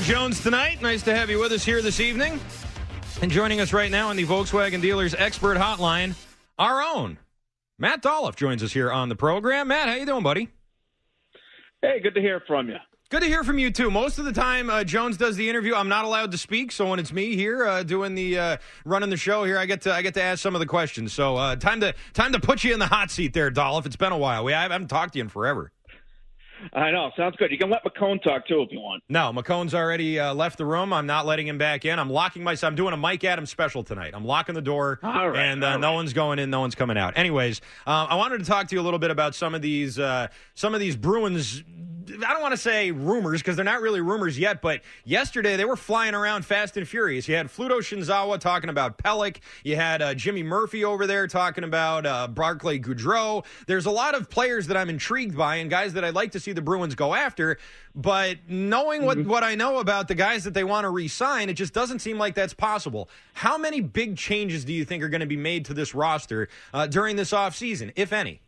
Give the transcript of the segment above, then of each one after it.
Jones tonight. Nice to have you with us here this evening. And joining us right now on the Volkswagen Dealers Expert Hotline, our own Matt Dolliff joins us here on the program. Matt, how you doing, buddy? Hey, good to hear from you. Good to hear from you, too. Most of the time, Jones does the interview. I'm not allowed to speak, so when it's me here doing the running the show here, I get to ask some of the questions. So time to put you in the hot seat there, Dolliff. It's been a while. I haven't talked to you in forever. I know. Sounds good. You can let McCone talk, too, if you want. No, McCone's already left the room. I'm not letting him back in. I'm locking myself. I'm doing a Mike Adams special tonight. I'm locking the door, and no one's going in, no one's coming out. Anyways, I wanted to talk to you a little bit about some of these Bruins. I don't want to say rumors because they're not really rumors yet, but yesterday they were flying around fast and furious. You had Fluto Shinzawa talking about Pelech. You had Jimmy Murphy over there talking about Barclay Goodrow. There's a lot of players that I'm intrigued by and guys that I'd like to see the Bruins go after, but knowing what I know about the guys that they want to re-sign, it just doesn't seem like that's possible. How many big changes do you think are going to be made to this roster during this offseason, if any?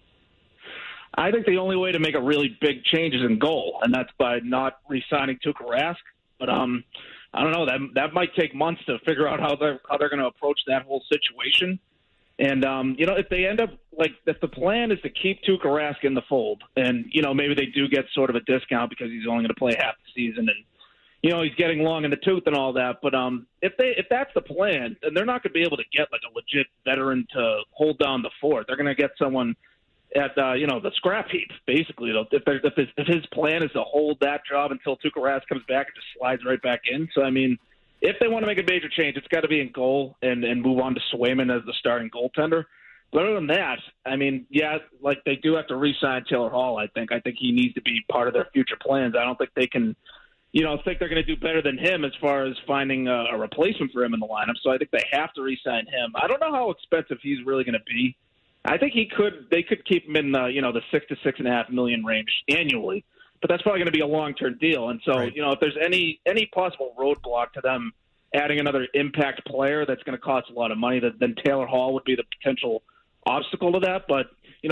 I think the only way to make a really big change is in goal, and that's by not re-signing Tuukka Rask. But I don't know. That might take months to figure out how they're going to approach that whole situation. And if they end up if the plan is to keep Tuukka Rask in the fold, and maybe they do get sort of a discount because he's only going to play half the season, and he's getting long in the tooth and all that. But if that's the plan, then they're not going to be able to get like a legit veteran to hold down the fort. They're going to get someone at the scrap heap, basically. If his plan is to hold that job until Tuukka Rask comes back and just slides right back in. So, I mean, if they want to make a major change, it's got to be in goal and move on to Swayman as the starting goaltender. But other than that, I mean, they do have to re-sign Taylor Hall, I think. I think he needs to be part of their future plans. I don't think they can, think they're going to do better than him as far as finding a replacement for him in the lineup. So I think they have to re-sign him. I don't know how expensive he's really going to be. I think they could keep him in the $6 to $6.5 million range annually, but that's probably going to be a long-term deal. And so, right. If there's any possible roadblock to them adding another impact player that's going to cost a lot of money, then Taylor Hall would be the potential obstacle to that. But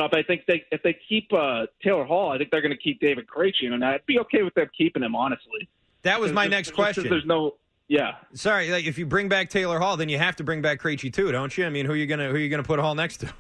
if they keep Taylor Hall, I think they're going to keep David Krejci, and I'd be okay with them keeping him, honestly. That was my next question. There's no. Yeah. Sorry, if you bring back Taylor Hall, then you have to bring back Krejci too, don't you? I mean, who are you gonna put Hall next to?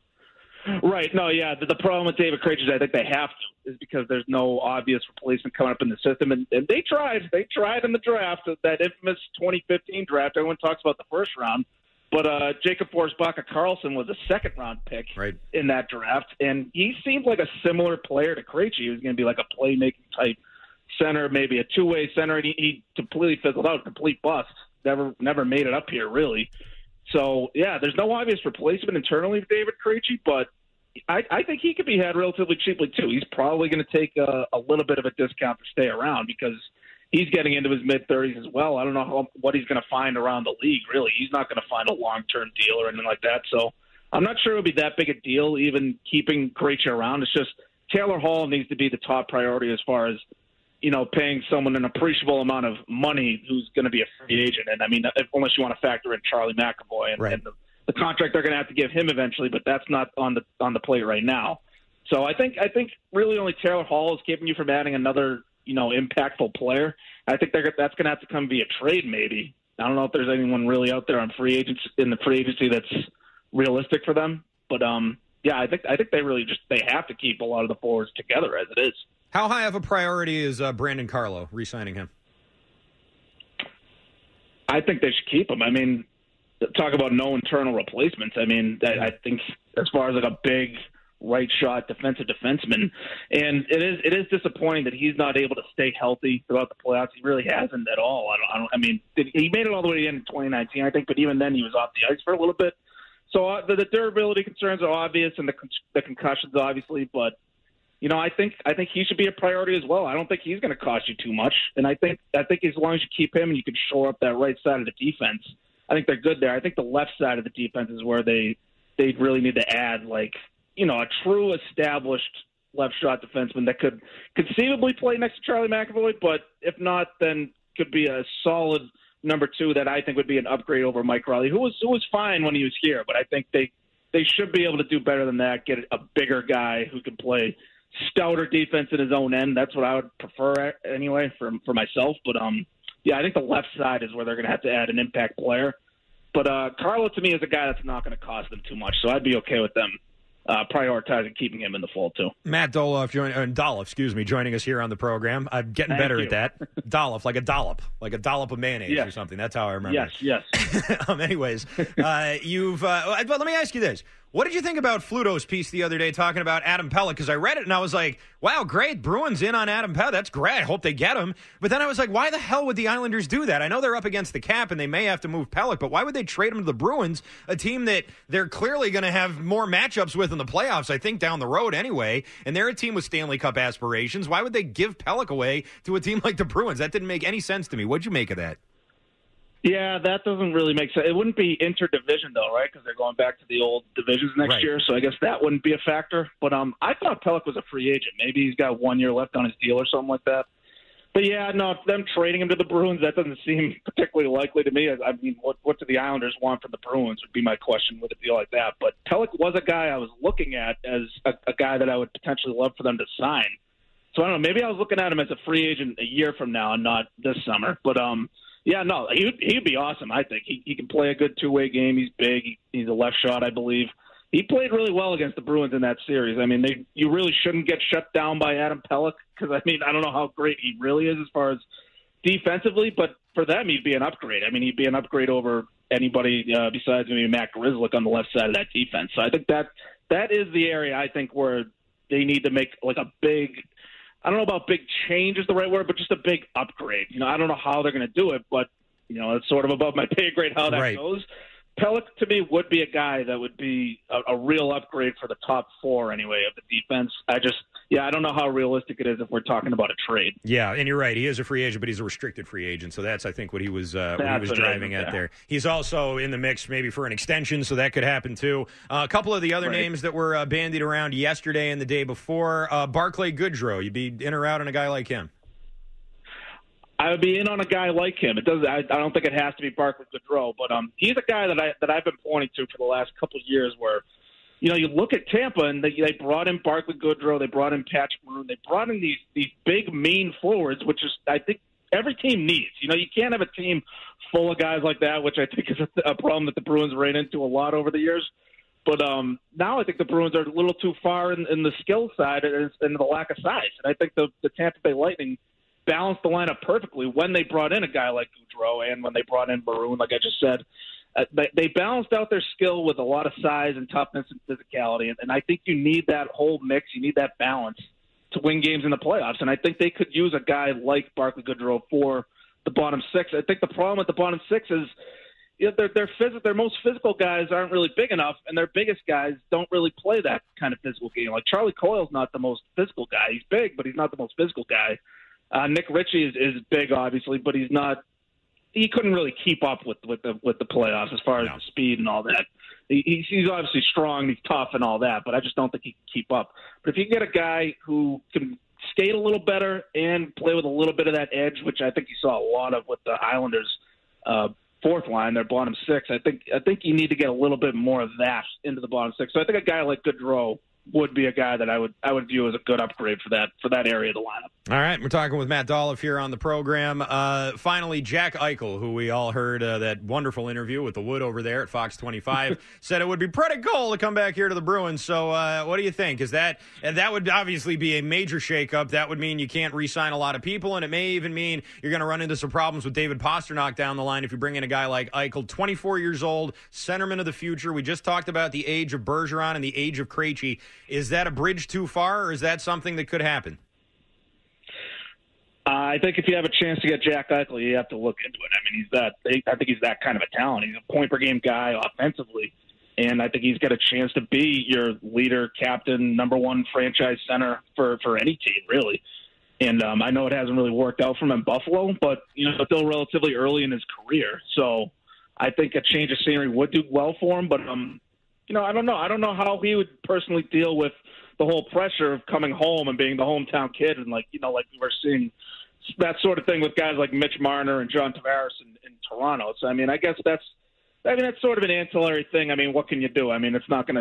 Right. No, yeah. The problem with David Krejci is I think they have to, is because there's no obvious replacement coming up in the system. And they tried. They tried in the draft, that infamous 2015 draft. Everyone talks about the first round. But Jacob Forsbacka-Karlsson was a second-round pick in that draft. And he seemed like a similar player to Krejci. He was going to be like a playmaking type center, maybe a two-way center. And he completely fizzled out, complete bust. Never made it up here, really. So, yeah, there's no obvious replacement internally for David Krejci, but I think he could be had relatively cheaply, too. He's probably going to take a little bit of a discount to stay around because he's getting into his mid-30s as well. I don't know what he's going to find around the league, really. He's not going to find a long-term deal or anything like that. So I'm not sure it would be that big a deal, even keeping Krejci around. It's just Taylor Hall needs to be the top priority as far as paying someone an appreciable amount of money who's going to be a free agent. And, I mean, unless you want to factor in Charlie McAvoy and the contract they're going to have to give him eventually, but that's not on the plate right now. So I think really only Taylor Hall is keeping you from adding another, impactful player. I think that's going to have to come via trade maybe. I don't know if there's anyone really out there on in the free agency that's realistic for them. But, I think they have to keep a lot of the forwards together as it is. How high of a priority is Brandon Carlo re-signing him? I think they should keep him. I mean, talk about no internal replacements. I mean, I think as far as like a big right shot defensive defenseman, and it is disappointing that he's not able to stay healthy throughout the playoffs. He really hasn't at all. I mean, he made it all the way in 2019, I think, but even then he was off the ice for a little bit. So the durability concerns are obvious, and the concussions obviously, but. I think he should be a priority as well. I don't think he's going to cost you too much, and I think as long as you keep him and you can shore up that right side of the defense, I think they're good there. I think the left side of the defense is where they really need to add a true established left shot defenseman that could conceivably play next to Charlie McAvoy, but if not, then could be a solid number two that I think would be an upgrade over Mike Riley, who was fine when he was here, but I think they should be able to do better than that. Get a bigger guy who can play stouter defense in his own end. That's what I would prefer anyway for myself. But yeah, I think the left side is where they're going to have to add an impact player. But Carlo, to me, is a guy that's not going to cost them too much, so I'd be okay with them prioritizing keeping him in the fold too. Matt Dolloff, joining us here on the program. I'm getting better at that. Dolloff, like a dollop of mayonnaise or something. That's how I remember. Yes. Anyways, you've. But let me ask you this: what did you think about Fluto's piece the other day talking about Adam Pelech? Because I read it and I was like, wow, great. Bruins in on Adam Pelech. That's great. I hope they get him. But then I was like, why the hell would the Islanders do that? I know they're up against the cap and they may have to move Pelech, but why would they trade him to the Bruins, a team that they're clearly going to have more matchups with in the playoffs, I think, down the road anyway? And they're a team with Stanley Cup aspirations. Why would they give Pelech away to a team like the Bruins? That didn't make any sense to me. What'd you make of that? Yeah, that doesn't really make sense. It wouldn't be interdivision, though, right? Because they're going back to the old divisions next year. So I guess that wouldn't be a factor. But I thought Pelech was a free agent. Maybe he's got 1 year left on his deal or something like that. But, yeah, no, them trading him to the Bruins, that doesn't seem particularly likely to me. I mean, what do the Islanders want from the Bruins would be my question with a deal like that. But Pelech was a guy I was looking at as a guy that I would potentially love for them to sign. So I don't know. Maybe I was looking at him as a free agent a year from now and not this summer. But, yeah, no, he'd be awesome, I think. He can play a good two-way game. He's big. He's a left shot, I believe. He played really well against the Bruins in that series. I mean, you really shouldn't get shut down by Adam Pelech because, I mean, I don't know how great he really is as far as defensively, but for them, he'd be an upgrade. I mean, he'd be an upgrade over anybody besides maybe Matt Grzelcyk on the left side of that defense. So I think that is the area I think where they need to make like a big – I don't know about big change is the right word, but just a big upgrade. You know, I don't know how they're going to do it, but, you know, it's sort of above my pay grade how that goes. Pelech, to me, would be a guy that would be a real upgrade for the top four, anyway, of the defense. I don't know how realistic it is if we're talking about a trade. Yeah, and you're right. He is a free agent, but he's a restricted free agent, so that's, I think, what he was driving at there. He's also in the mix maybe for an extension, so that could happen, too. A couple of the other names that were bandied around yesterday and the day before, Barclay Goodrow. You'd be in or out on a guy like him? I would be in on a guy like him. It does. I don't think it has to be Barclay Goodrow, but he's a guy that I've been pointing to for the last couple of years. Where, you know, you look at Tampa and they brought in Barclay Goodrow, they brought in Patrick Maroon, they brought in these big mean forwards, which is I think every team needs. You know, you can't have a team full of guys like that, which I think is a problem that the Bruins ran into a lot over the years. But now I think the Bruins are a little too far in the skill side and the lack of size, and I think the Tampa Bay Lightning balanced the lineup perfectly when they brought in a guy like Goudreau and when they brought in Maroon, like I just said. They balanced out their skill with a lot of size and toughness and physicality, and I think you need that whole mix. You need that balance to win games in the playoffs, and I think they could use a guy like Barclay Goodrow for the bottom six. I think the problem with the bottom six is their most physical guys aren't really big enough, and their biggest guys don't really play that kind of physical game. Like Charlie Coyle's not the most physical guy. He's big, but he's not the most physical guy. Nick Ritchie is big, obviously, but he's not. He couldn't really keep up with the playoffs as far as the speed and all that. He's obviously strong, he's tough and all that, but I just don't think he can keep up. But if you can get a guy who can skate a little better and play with a little bit of that edge, which I think you saw a lot of with the Islanders' fourth line, their bottom six, I think you need to get a little bit more of that into the bottom six. So I think a guy like Goodrow would be a guy that I would view as a good upgrade for that area of the lineup. All right, we're talking with Matt Dolloff here on the program. Finally, Jack Eichel, who we all heard that wonderful interview with the Wood over there at Fox 25, said it would be pretty cool to come back here to the Bruins. So what do you think? That would obviously be a major shakeup. That would mean you can't re-sign a lot of people, and it may even mean you're going to run into some problems with David Pastrnak down the line if you bring in a guy like Eichel, 24 years old, centerman of the future. We just talked about the age of Bergeron and the age of Krejci. Is that a bridge too far, or is that something that could happen? I think if you have a chance to get Jack Eichel, you have to look into it. I mean, I think he's that kind of a talent. He's a point-per-game guy offensively, and I think he's got a chance to be your leader, captain, number one franchise center for any team, really. And I know it hasn't really worked out for him in Buffalo, but, you know, still relatively early in his career. So I think a change of scenery would do well for him, but you know, I don't know. I don't know how he would personally deal with the whole pressure of coming home and being the hometown kid, and like we're seeing that sort of thing with guys like Mitch Marner and John Tavares in Toronto. So I mean, I guess that's sort of an ancillary thing. I mean, what can you do? I mean, it's not going to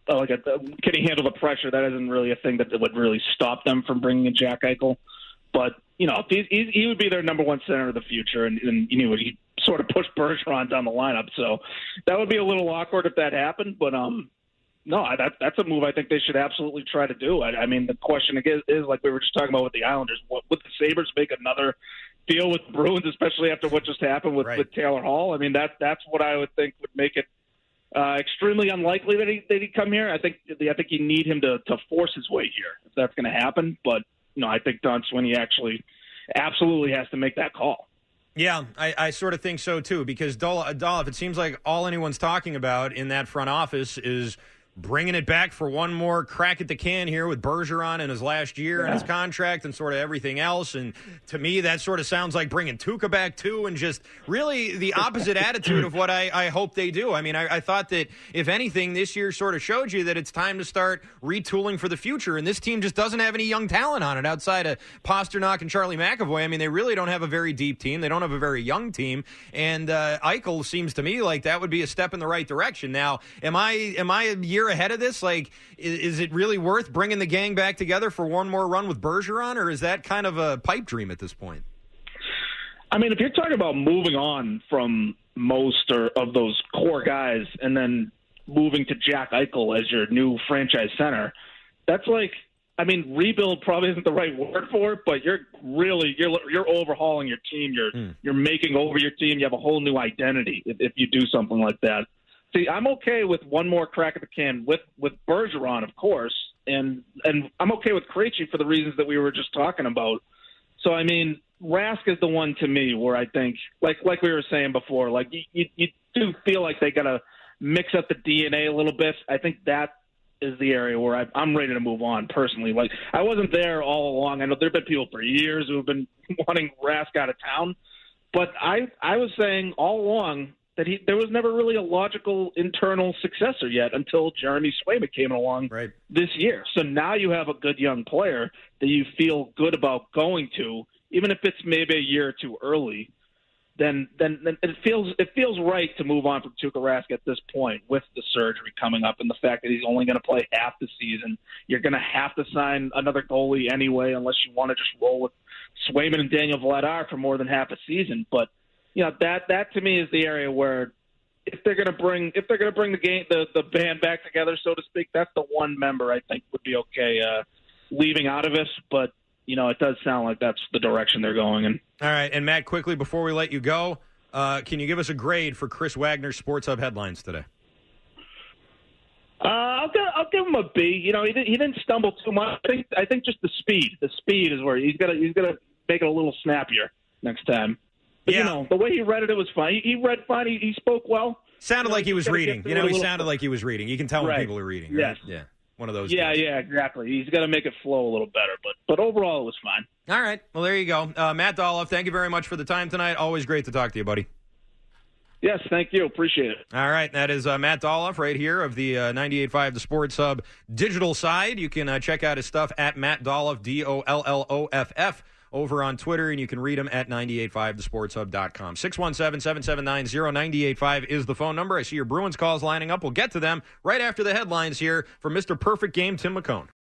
can he handle the pressure? That isn't really a thing that would really stop them from bringing in Jack Eichel. But, he would be their number one center of the future, and he sort of pushed Bergeron down the lineup. So that would be a little awkward if that happened. But, no, that's a move I think they should absolutely try to do. I mean, the question is like we were just talking about with the Islanders, would the Sabres make another deal with the Bruins, especially after what just happened with Taylor Hall? I mean, that's what I would think would make it extremely unlikely that he'd come here. I think you need him to force his way here if that's going to happen. But I think Don Sweeney actually absolutely has to make that call. Yeah, I sort of think so too, because Dolph, it seems like all anyone's talking about in that front office is bringing it back for one more crack at the can here with Bergeron in his last year and his contract and sort of everything else. And to me, that sort of sounds like bringing Tuukka back too, and just really the opposite attitude of what I hope they do. I mean, I thought that if anything, this year sort of showed you that it's time to start retooling for the future. And this team just doesn't have any young talent on it outside of Pasternak and Charlie McAvoy. I mean, they really don't have a very deep team. They don't have a very young team. And Eichel seems to me like that would be a step in the right direction. Now, am I a year ahead of this? Like, is it really worth bringing the gang back together for one more run with Bergeron, or is that kind of a pipe dream at this point? I mean, if you're talking about moving on from most of those core guys and then moving to Jack Eichel as your new franchise center, that's like, I mean, rebuild probably isn't the right word for it, but you're overhauling your team. You're making over your team. You have a whole new identity if you do something like that. See, I'm okay with one more crack at the can with Bergeron, of course, and I'm okay with Krejci for the reasons that we were just talking about. So, I mean, Rask is the one to me where I think, like we were saying before, like you do feel like they got to mix up the DNA a little bit. I think that is the area where I'm ready to move on personally. Like, I wasn't there all along. I know there have been people for years who have been wanting Rask out of town, but I was saying all along that there was never really a logical internal successor yet until Jeremy Swayman came along this year. So now you have a good young player that you feel good about going to, even if it's maybe a year or two early. Then it feels right to move on from Tuukka Rask at this point with the surgery coming up and the fact that he's only going to play half the season. You're going to have to sign another goalie anyway, unless you want to just roll with Swayman and Daniel Vladar for more than half a season. But that to me is the area where if they're going to bring the band back together, so to speak, that's the one member I think would be okay leaving out of it. But it does sound like that's the direction they're going in. All right, and Matt, quickly before we let you go, can you give us a grade for Chris Wagner's Sports Hub headlines today? I'll give him a B. He didn't stumble too much. I think just the speed. The speed is where he's gonna make it a little snappier next time. But, the way he read it was fine. He read fine. He spoke well. Sounded like he was reading. He sounded like he was reading. You can tell when people are reading. Right? Yes. Yeah. One of those. Yeah, exactly. He's got to make it flow a little better. But overall, it was fine. All right. Well, there you go. Matt Dolloff, thank you very much for the time tonight. Always great to talk to you, buddy. Yes, thank you. Appreciate it. All right. That is Matt Dolloff right here of the 98.5 The Sports Hub digital side. You can check out his stuff at Matt Dolloff, DOLLOFF. Over on Twitter, and you can read them at 985thesportshub.com. 617-779-0985 is the phone number. I see your Bruins calls lining up. We'll get to them right after the headlines here from Mr. Perfect Game, Tim McCone.